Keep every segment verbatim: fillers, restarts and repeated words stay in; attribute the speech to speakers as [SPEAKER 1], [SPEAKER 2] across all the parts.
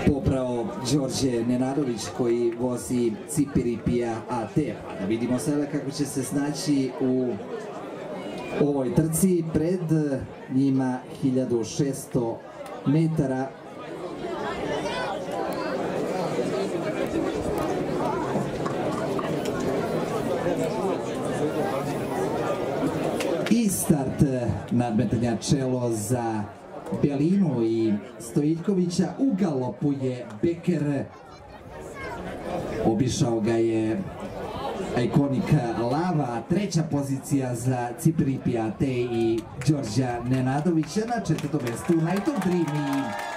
[SPEAKER 1] popravo Đorđe Nenadović koji vozi Cipiripija A T. Da vidimo sada kako će se snaći u ovoj trci. Pred njima hiljadu šesto metara. I start nadmetanja čelo za Belinu i Stojiljkovića. U galopu je Beker. Obišao ga je Iconic Lava. Treća pozicija za Cipiripija A T i Đorđa Nenadovića. Na četvrtom mestu Night of Dream i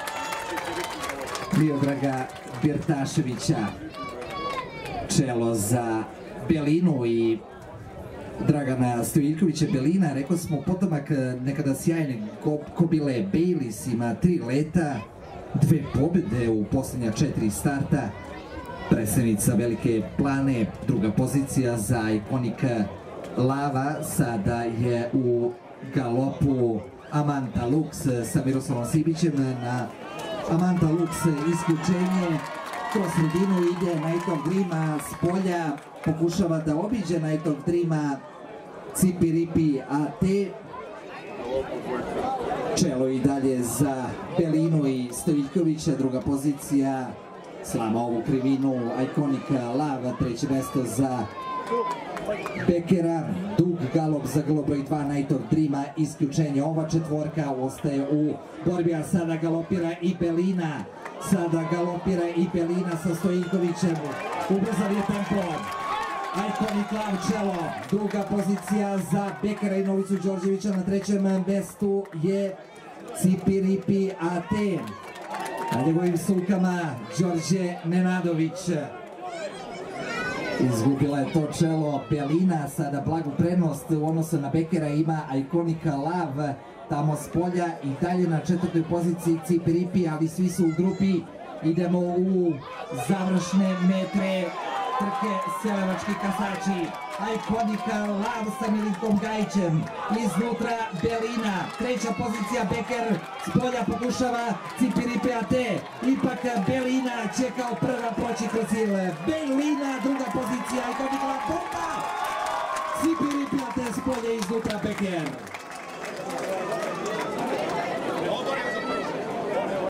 [SPEAKER 1] Miodraga Birtaševića. Čelo za Belinu i Dragana Stojiljkovića. Belina, rekao smo, potomak nekada sjajne kobile Bayliss, ima tri leta, dve pobjede u posljednja četiri starta. Predstavnica Velike Plane, druga pozicija za Iconic Lava. Sada je u galopu Amanta Lux sa Miroslavom Sibićem. Na Amanta Lux isključenje. Kroz sredinu ide Night of Dream, s polja pokušava da obiđe Night of Dream Cipiripi A T. Čelo i dalje za Belinu i Stojiljkovića, druga pozicija slama ovu krivinu Iconic Lava, treće mesto za Bekera, dug galop za galo broj dva Night of Dream, isključenje. Ova četvorka ostaje u borbi, a sada galopira i Belina. Sada galopira i Belina sa Stojiljkovićem. Ubrzali je tempo. Iconic Lava čelo, druga pozicija za Bekera i Novicu Đorđevića. Na trećem mestu je Cipiripi A T. Na njegovim sulkama Đorđe Nenadović. Izgubila je to čelo Belina, sada blagu prednost u odnosu na Bekera ima Iconic Lava tamo s polja i dalje na četvrtoj poziciji Cipiripi, ali svi su u grupi. Idemo u završne metre trke Selevački kasači. Iconic Lava sa Milinkom Gajićem, iznutra Belina, treća pozicija Beker, s polja pokušava Cipiripi A T, ipak Belina će kao prva proći kroz cilj. Belina, druga pozicija, Iconic Lava, bomba! Cipiripi A T s polja, iznutra Beker.